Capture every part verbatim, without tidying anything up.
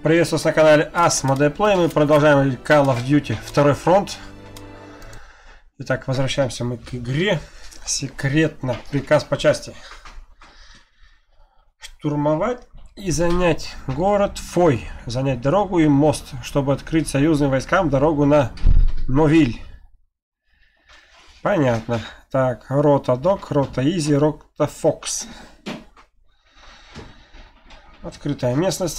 Приветствую вас на канале AsModePlay. Мы продолжаем Call of Duty второй фронт. Итак, возвращаемся мы к игре. Секретно. Приказ по части. Штурмовать и занять город Фой. Занять дорогу и мост, чтобы открыть союзным войскам дорогу на Новиль. Понятно. Так, рота Док, рота Изи, рота Фокс. Открытая местность.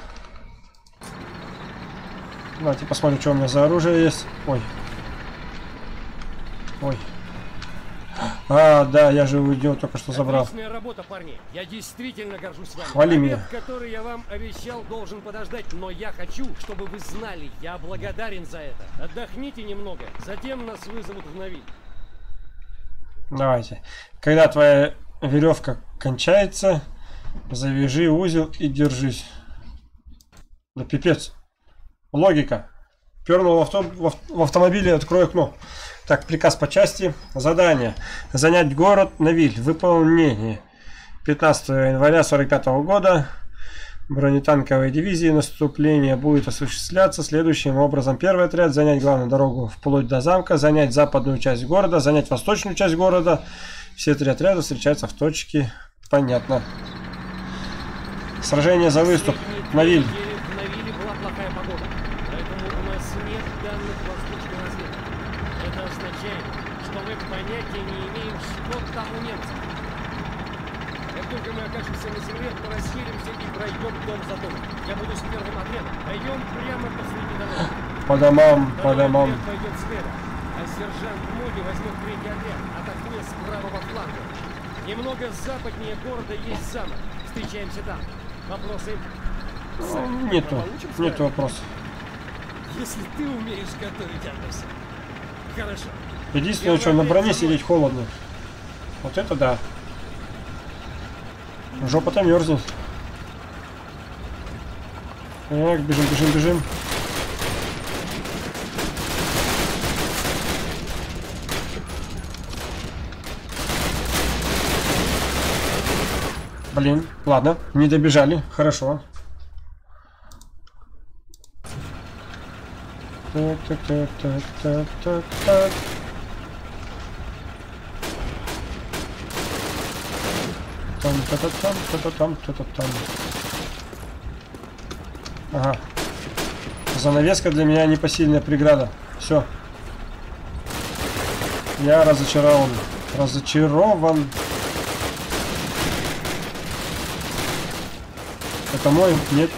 Давайте посмотрим, что у меня за оружие есть. Ой. Ой. А, да, я же у него только что забрал. Отличная работа, парни. Я действительно горжусь вами. Хвали меня. Обед, который я вам обещал, должен подождать, но я хочу, чтобы вы знали, я благодарен за это. Отдохните немного, затем нас вызовут в Новиль. Давайте. Когда твоя веревка кончается, завяжи узел и держись. Да пипец. Логика. Пернул в, авто... в автомобиле, открой окно. Так, приказ по части. Задание. Занять город Новиль. Выполнение. пятнадцатого января сорок пятого года. Бронетанковой дивизии наступление будет осуществляться следующим образом. Первый отряд. Занять главную дорогу вплоть до замка. Занять западную часть города. Занять восточную часть города. Все три отряда встречаются в точке. Понятно. Сражение за выступ. Новиль. Понятия не имеем, что там у немцев. Как только мы окажемся на земле, то расхилимся и пройдем дом за домом. Я буду с первым отрядом. Пойдем прямо посреди дороги. По домам, по домам. Отряд пойдет слева, а сержант Моди возьмет третий отряд, атакуя с правого фланга. Немного западнее города есть замок. Встречаемся там. Вопросы? Ну, нету, нету вопросов. Если ты умеешь готовить, Андерсон. Хорошо. Единственное, что на броне сидеть холодно. Вот это да. Жопа-то мерзнет. Так, бежим, бежим, бежим. Блин, ладно, не добежали, хорошо. Так, так, так, так, так, так, так. Там, та-та там, та-та там, та-та там. Ага. Занавеска для меня непосильная преграда. Все. Я разочарован. Разочарован. Это мой? Нет.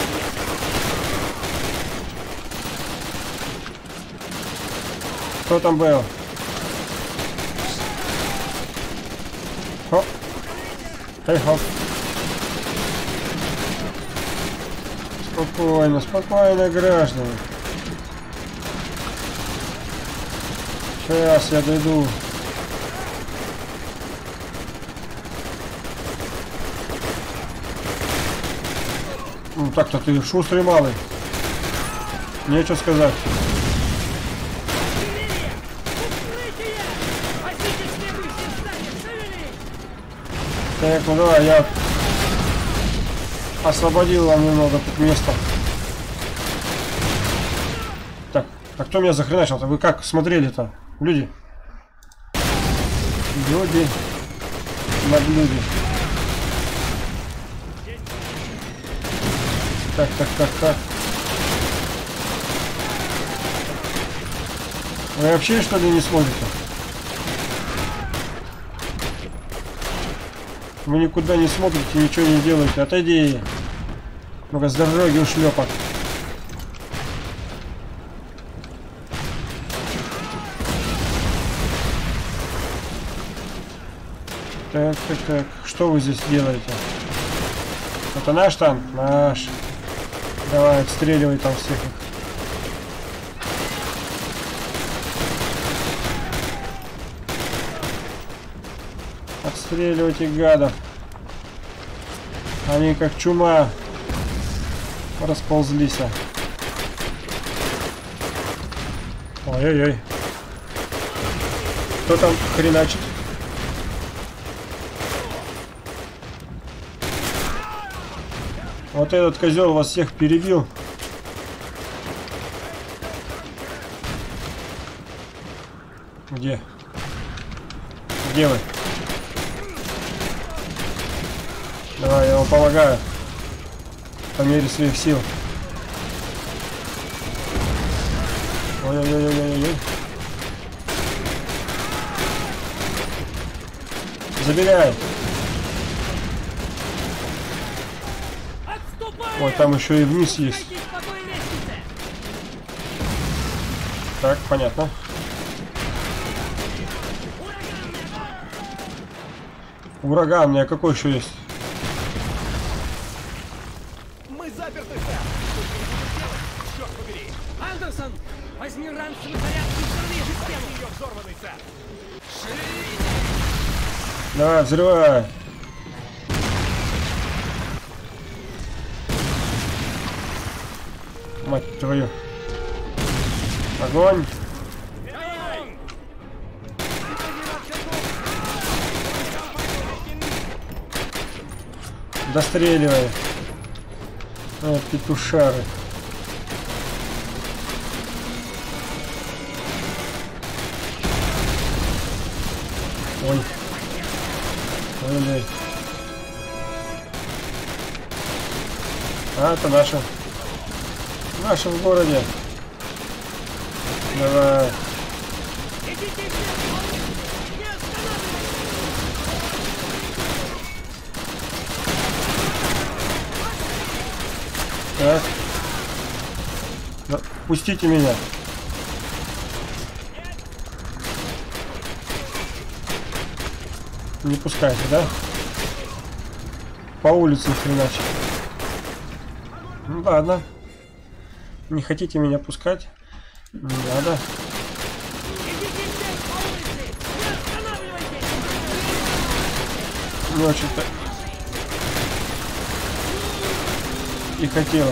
Кто там был? Хоп. Эй-хоп. Спокойно, спокойно, граждане. Сейчас я дойду. Ну так-то ты шустрый малый. Нечего сказать. Так, ну давай, я освободил вам немного тут места. Так, а кто меня захреначил-то? Вы как смотрели-то? Люди? Люди. Над люди. Так, так, так, так. Вы вообще что ли не смотрите? Вы никуда не смотрите, ничего не делаете. Отойди. Ну-ка, с дороги ушлепок. Так, так, так. Что вы здесь делаете? Это наш танк? Наш. Давай, отстреливай там всех. Отстреливайте гадов. Они как чума расползлись. Ой-ой-ой. Кто там хреначит? Вот этот козел вас всех перебил. Где? Где вы? Давай, я вам помогаю. По мере своих сил. Ой-ой-ой-ой-ой-ой. Забегай. Ой, там еще и вниз есть. Так, понятно. Ураганный, а какой еще есть? Мы заперты, сэр. Черт побери. Андерсон, возьми ранцевый заряд и взорви систему. Ее взорванный, сэр. Давай, взрывай. Мать твою. Огонь. Достреливай. А, петушары. Ой. Ой-ой. А, это наши. Наши в городе. Давай. Так. Да, пустите меня. Не пускайте, да? По улице хреначить. Ну ладно. Не хотите меня пускать? Не надо. Не очень-то и хотелось.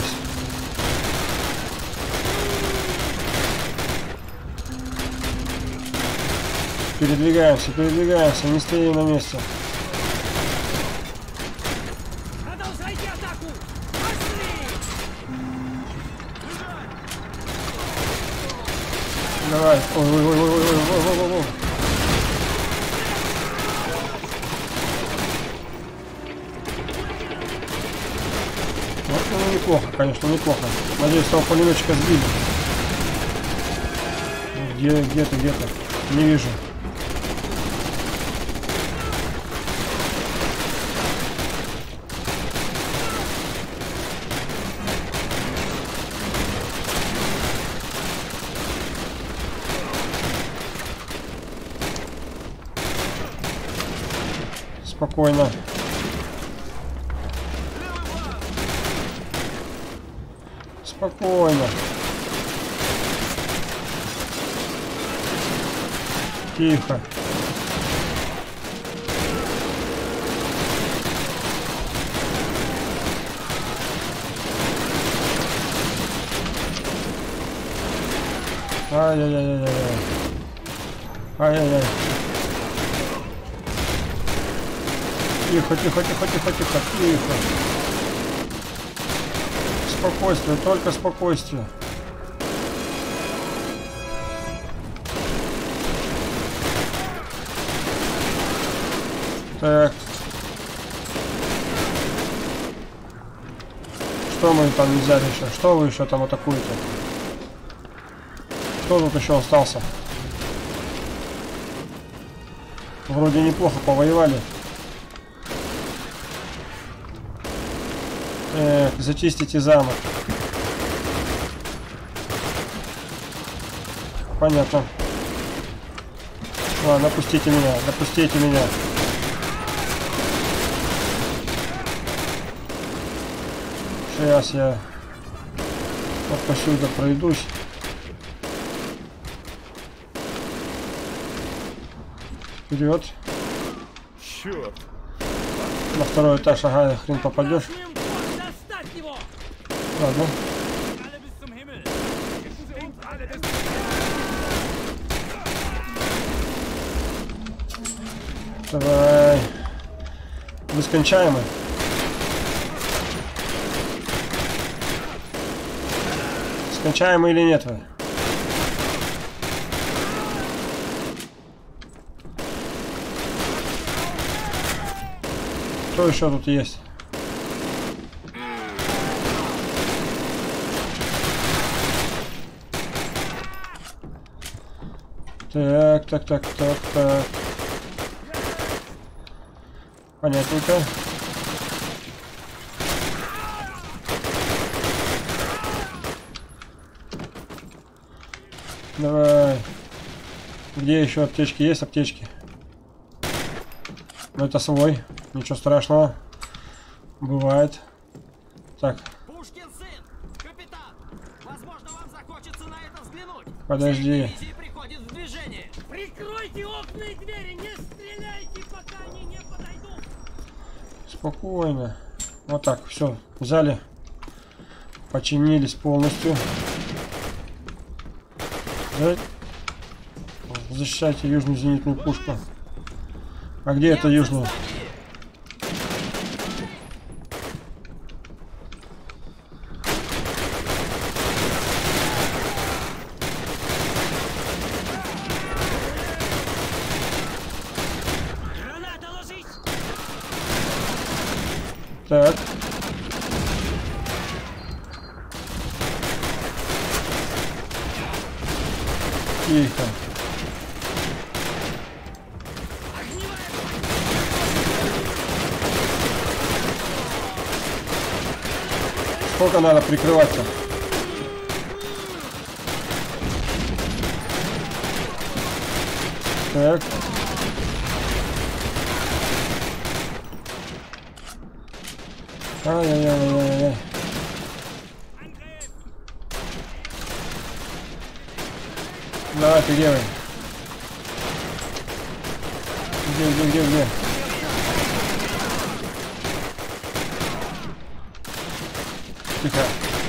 Передвигаемся, передвигаемся, не стоим на месте. Продолжайте атаку! Давай. Ой, ой, ой, ой, ой, ой, ой, ой. Вот, ну, неплохо, конечно, неплохо. Надеюсь, того пулеметчика сбили. Где, где-то, где-то. Не вижу. Спокойно. Спокойно. Тихо. Ай-яй-яй-яй-яй. Ай-яй-яй. Тихо, тихо, тихо, тихо, тихо, тихо. Спокойствие, только спокойствие. Так. Что мы там не взяли еще? Что вы еще там атакуете? Кто тут еще остался? Вроде неплохо повоевали. Так, зачистите замок. Понятно. Ладно, допустите меня, допустите меня. Сейчас я вот посюда пройдусь. Вперед. Черт. На второй этаж, ага, хрен попадешь. Ладно. Давай. Нескончаемый. Скачаем или нет вы? Что еще тут есть? Так, так, так, так, так. Понятненько. Давай. Где еще аптечки? Есть аптечки? Ну это свой. Ничего страшного. Бывает. Так. Пушкин сын! Капитан! Возможно, вам захочется на это взглянуть. Подожди. Приходит в движение. Прикройте окна и двери, не стреляйте, пока они не подойдут. Спокойно. Вот так, все. Взяли. Починились полностью. Защищайте южную зенитную пушку. А где это южная? Граната ложись! Так. Тихо. Сколько надо прикрываться? Так. Ай-яй-яй-яй-яй. Давай, ты где вы? Где, где, где, где? Тихо.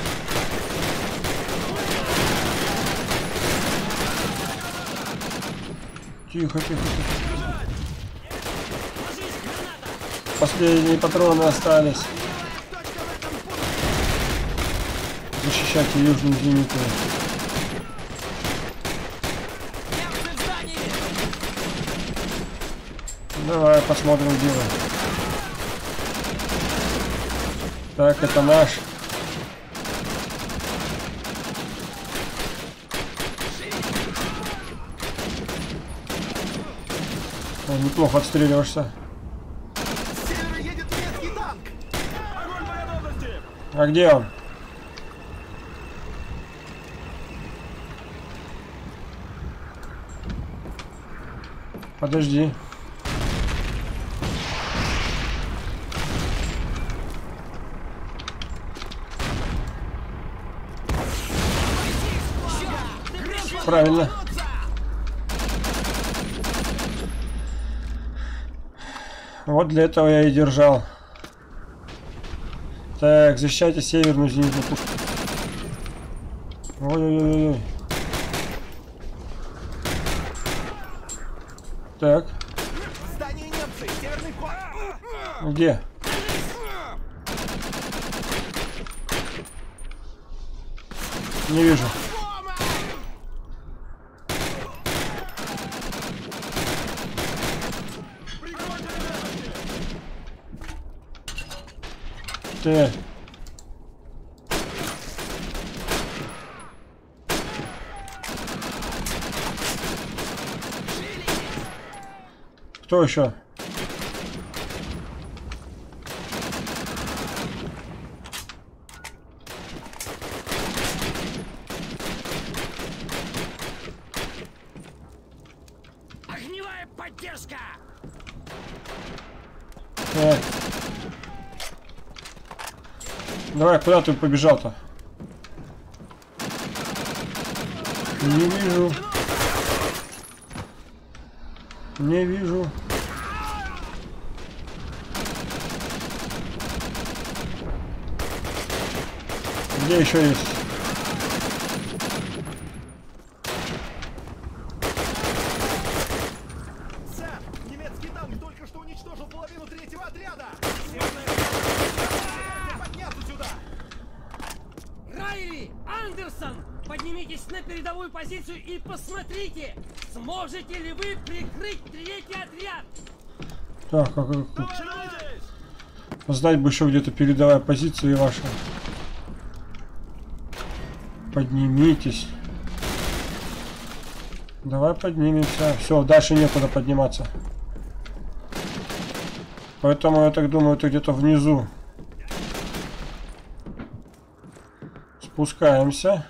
Тихо, тихо, тихо. Последние патроны остались. Защищайте южную зенитную. Давай посмотрим, где вы. Так, это наш. О, неплохо отстреливаешься. С севера едет немецкий танк! Огонь по готовности! А где он? Подожди. Правильно. Вот для этого я и держал. Так, защищайте северную зенитную пушку. Ой-ой-ой-ой. Так. Здание немцы! Северный вход! Где? Не вижу. Так. Кто еще? Огневая поддержка! Так. Давай, куда ты побежал-то? Не вижу. Не вижу. Где еще есть? Сэр, немецкий танк только что уничтожил половину третьего отряда! Подняться сюда! Райли! Андерсон! Ложись на передовую позицию и посмотрите, сможете ли вы прикрыть третий отряд. Так, как, как, знать бы еще где-то передовая позиция ваша. Поднимитесь. Давай поднимемся. Все, дальше некуда подниматься. Поэтому я так думаю, это где-то внизу. Спускаемся.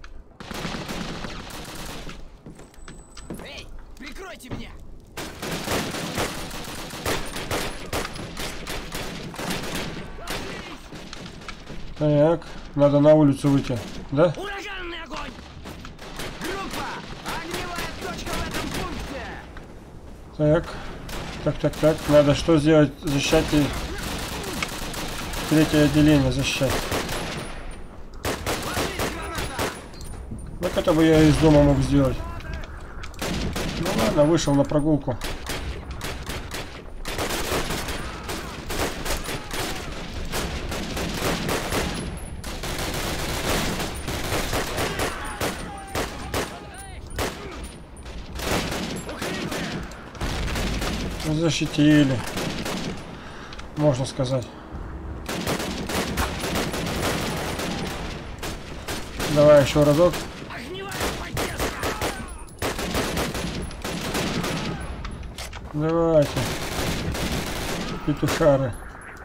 Эй, прикройте меня! Так, надо на улицу выйти, да? Ураганный огонь! Группа! Огневая точка в этом пункте! Так, так, так, так. Надо что сделать? Защищать и... Третье отделение защищать. Так это бы я из дома мог сделать. Ну ладно, вышел на прогулку. Защитили, можно сказать. Давай еще разок. Давайте, петушары.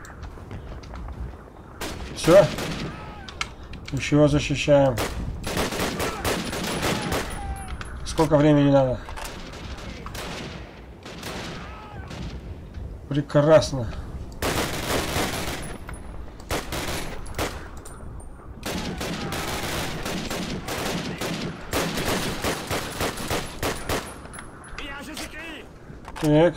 Все, еще защищаем. Сколько времени надо? Прекрасно. Так.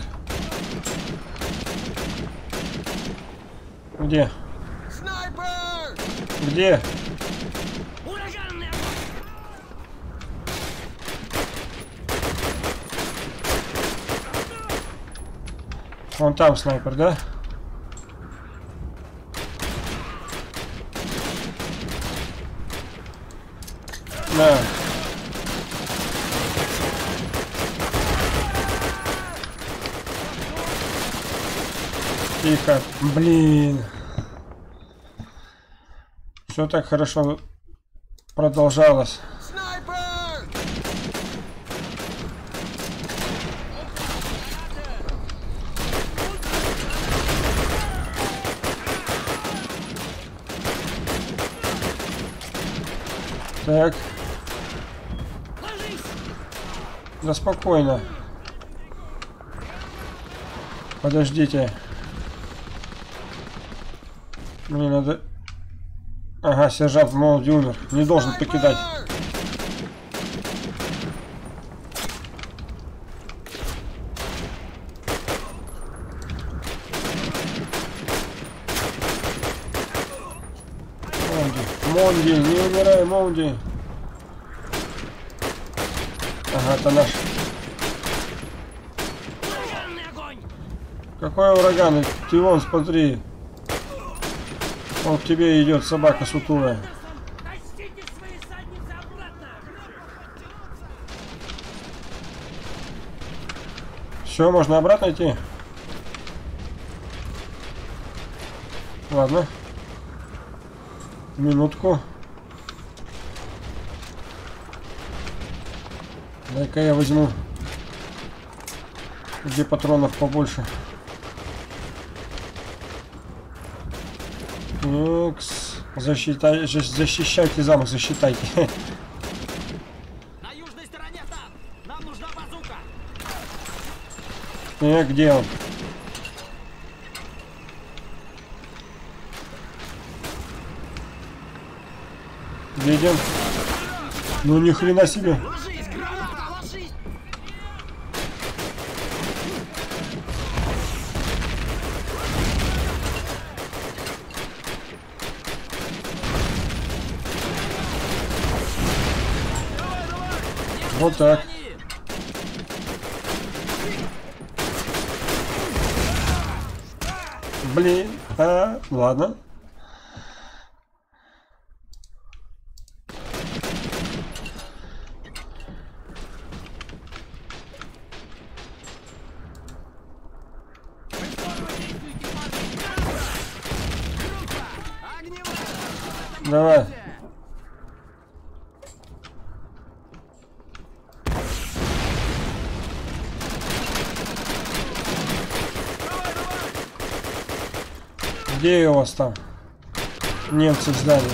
Где? Снайпер! Где? Ураганный огонь! Вон там снайпер, да? Да. Тихо. Блин. Все так хорошо продолжалось. Снайпер! Так. Ложись! Да спокойно. Подождите. Мне надо... Ага, сержант Молоди умер. Не должен покидать. Монди, Монди, не умирай, Монди. Ага, это наш. Ураганный огонь! Какой ураган? Ты вон, смотри. Он к тебе идет, собака сутулая. Тащите свои задницы обратно! Все, можно обратно идти? Ладно. Минутку. Дай-ка я возьму. Где патронов побольше. Икс. Защитай, защищайте замок, защищайте. На южной стороне танк! Нам нужна базука! Э, где он? Видим. Ну ни хрена себе. Ложись, граната, ложись! Вот так. Блин. А, ладно. Давай. Где у вас там? Немцы в здании.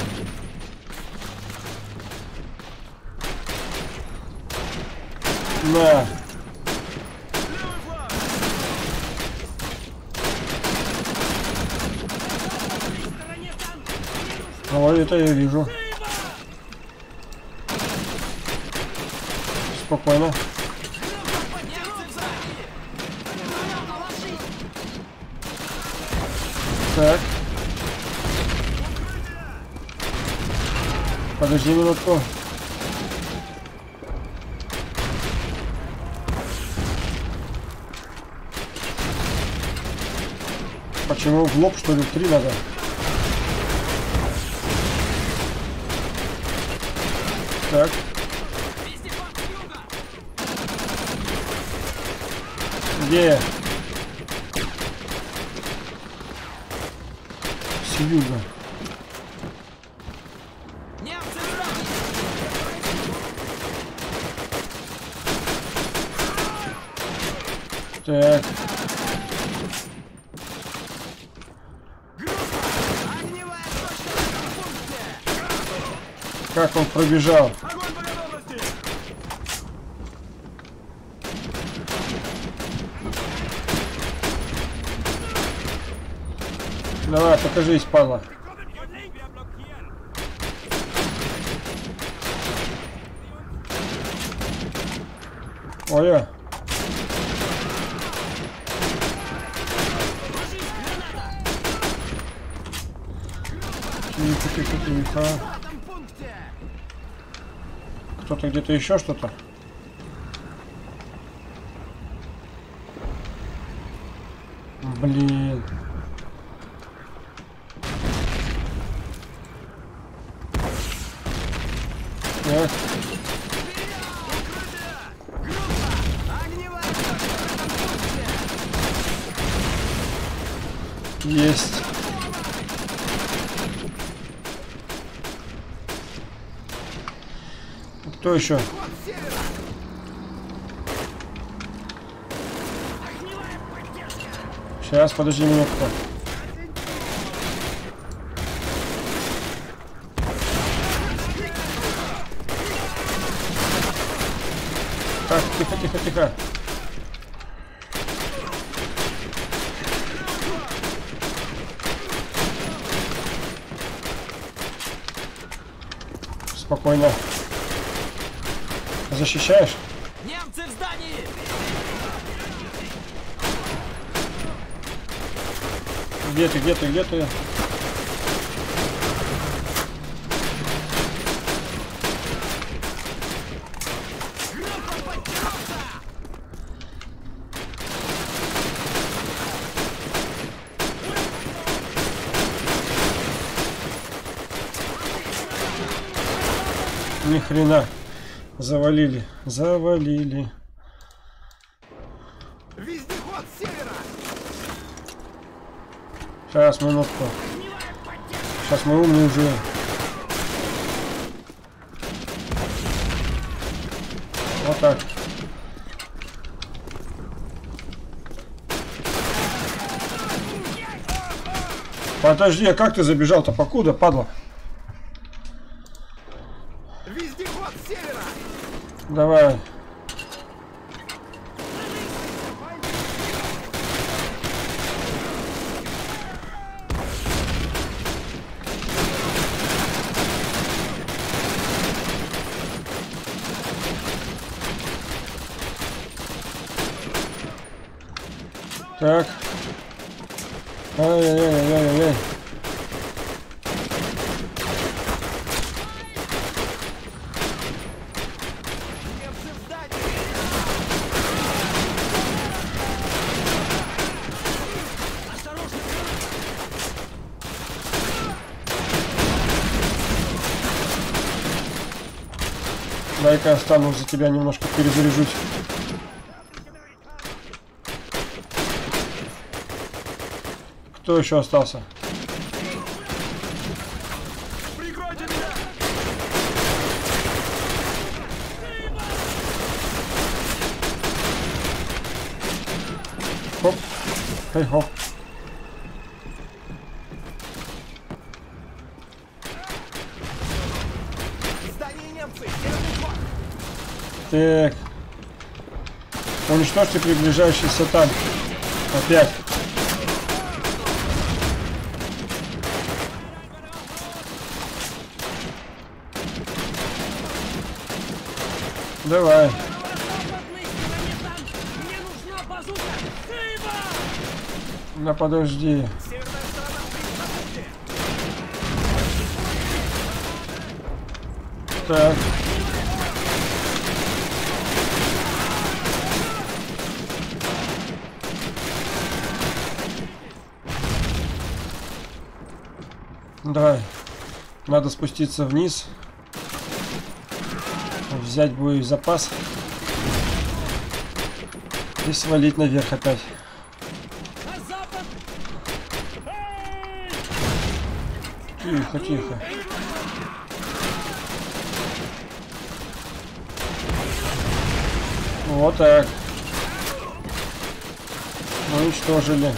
На. Ой, это я вижу. Спокойно. Так. Подожди минутку. Почему в лоб, что ли, три надо? Так. Где? С юга. Так. Как он пробежал? Давай, покажись, падла. Ой. Тихо, тихо, тихо. Кто-то где-то еще что-то. Блин. Так. Есть. Кто еще? Сейчас, подожди минутку. Так, тихо, тихо, тихо. Спокойно. Защищаешь? Немцы в здании! Где ты, где ты, где ты? Ни хрена. Завалили. Завалили. Вездеход с севера! Сейчас, минутку. Сейчас мы умные уже. Вот так. Подожди, а как ты забежал-то? Покуда, падла? Вездеход с севера! Давай. Так. Ай-яй-яй-яй-яй. Немцы в здании! Осторожно! Дай-ка я стану за тебя немножко перезаряжусь. Кто еще остался? Хоп. Эй, хоп. Здание немцы! Северный фланг! Так. Уничтожьте приближающийся танк. Опять. Давай. Мне нужна базука! Живо! Ну подожди. Северная сторона в прицеле! Так. Давай. Надо спуститься вниз. Взять боезапас. И свалить наверх опять. На запад! Тихо, тихо. Вот так. Уничтожили.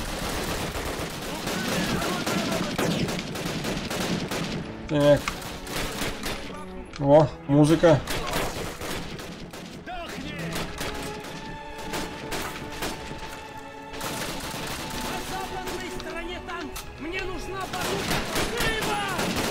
Так. О, музыка. На западной стороне танк! Мне нужна базука! Живо!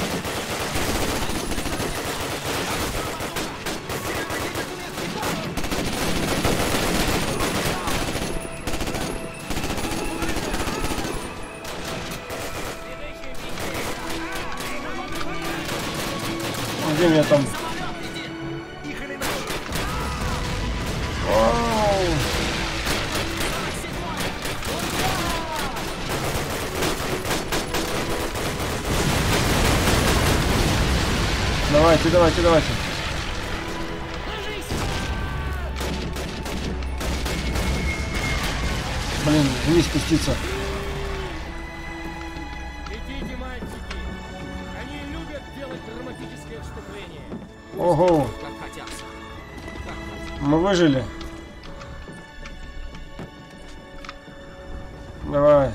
Где меня там? Их или наши? Оу. Давайте, давайте, давайте. Блин, вниз спуститься. Идите, мальчики! Они любят делать драматическое вступление. Ого, Как хотят. мы выжили. Давай.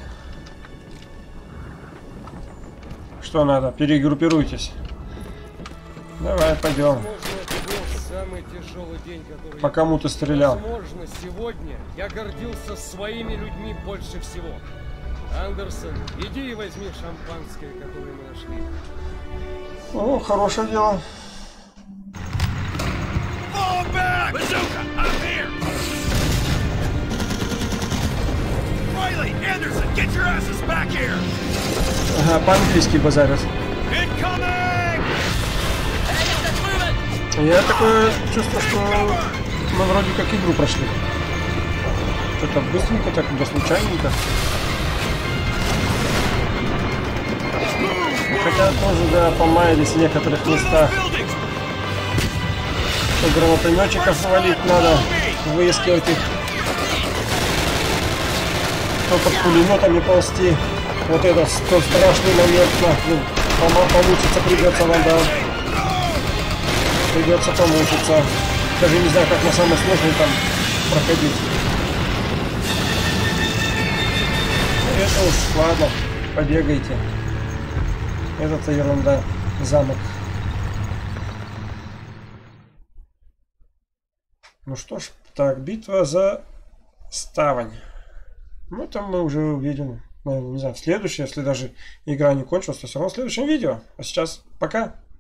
Что надо? Перегруппируйтесь. Давай, пойдем. Возможно, это был самый тяжелый день, который... По кому ты стрелял? Возможно, сегодня я гордился своими людьми больше всего. Андерсон, иди и возьми шампанское, которое мы нашли. О, хорошее дело. Fall back! Bazooka, I'm here! Riley, Anderson, get your asses back here! Ага, по-английски базарят. Incoming! Я такое чувство, что мы вроде как игру прошли. Что-то быстренько, так да случайненько. Хотя тоже, да, помаялись в некоторых местах. Что гранатометчиков валить надо, выискивать их. Кто под пулеметами ползти. Вот это тот страшный момент, нахрен. Помучиться придется вам, да. Придется помучиться. Даже не знаю, как на самый сложный там проходить. Это уж ладно, побегайте. Это-то ерунда. Замок. Ну что ж, так, битва за Ставань. Ну, там мы уже увидим, наверное, не знаю, в следующей, если даже игра не кончилась, то все равно в следующем видео. А сейчас пока.